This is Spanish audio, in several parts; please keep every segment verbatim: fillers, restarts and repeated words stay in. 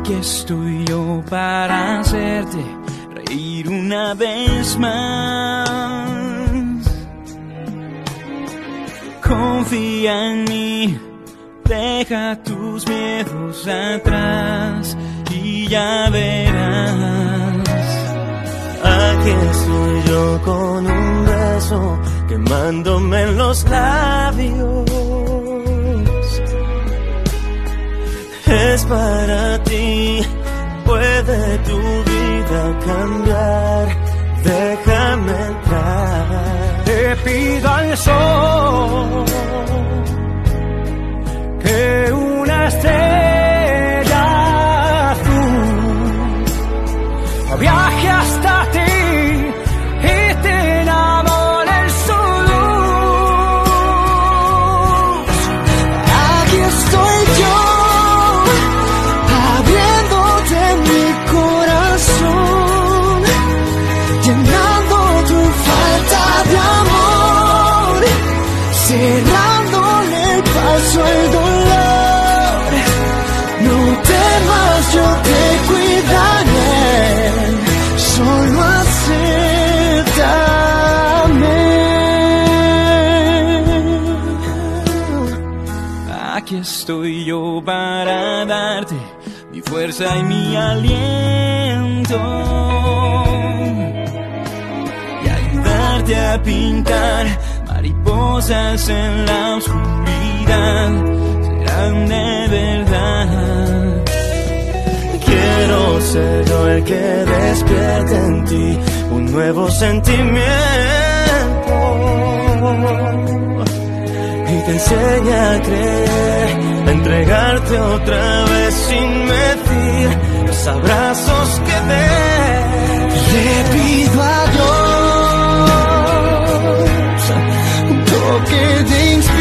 Aquí estoy yo para hacerte reír una vez más. Confía en mí, deja tus miedos atrás y ya verás. Aquí estoy yo con un beso quemándome en los labios. Es para ti, puede tu vida cambiar. Déjame entrar. Te pido al sol que una estrella azul viaje hasta ti y te enamore en su luz. Aquí estoy yo, abriéndote mi corazón, llenando tu falta de amor, cerrándole el paso al dolor. No temas, yo te cuidaré, solo acéptame. Aquí estoy yo para darte mi fuerza y mi aliento y ayudarte a pintar mariposas en la oscuridad. Serán de verdad. Quiero ser yo el que despierte en ti un nuevo sentimiento y te enseñe a creer, a entregarte otra vez sin medir los abrazos que des. Le pido a Dios un toque de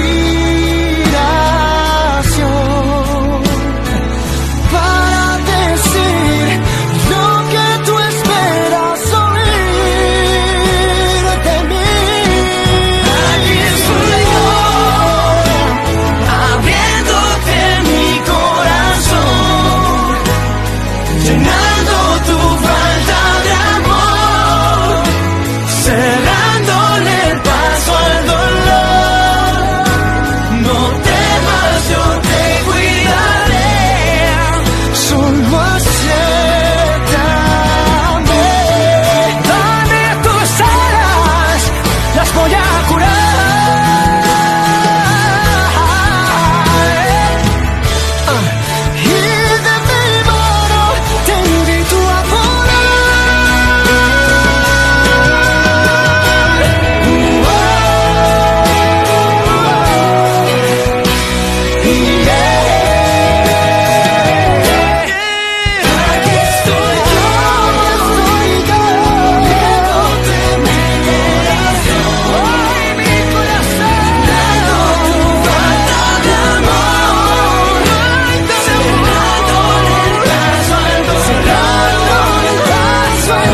inspiración para decir lo que tú esperas oír de mí. Aquí estoy yo, abriéndote mi corazón, llenando tu falta de amor, cerrándole el paso al dolor. No temas, yo te cuidaré, Solo acéptame. Dame tus alas, las voy a curar. Y de mi mano te invito a volar. Y